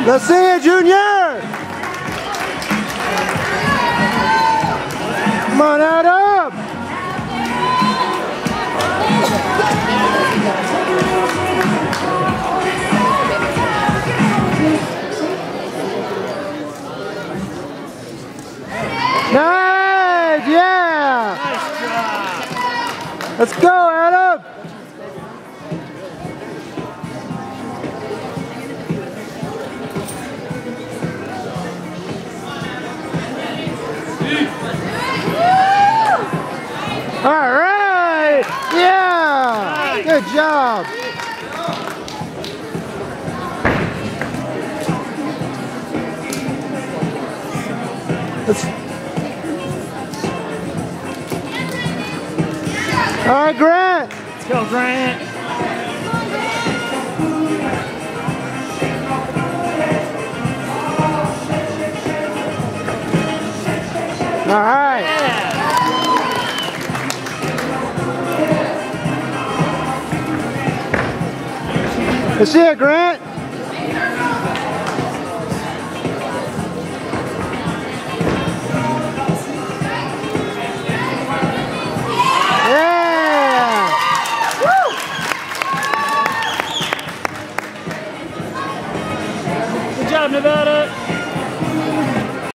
Let's see it, Junior! Come on, Adam! Nice! Yeah! Nice job! Let's go, Adam! All right! Yeah! Good job! All right, Grant! Let's go, Grant! All right! Yeah. Let's see it, Grant!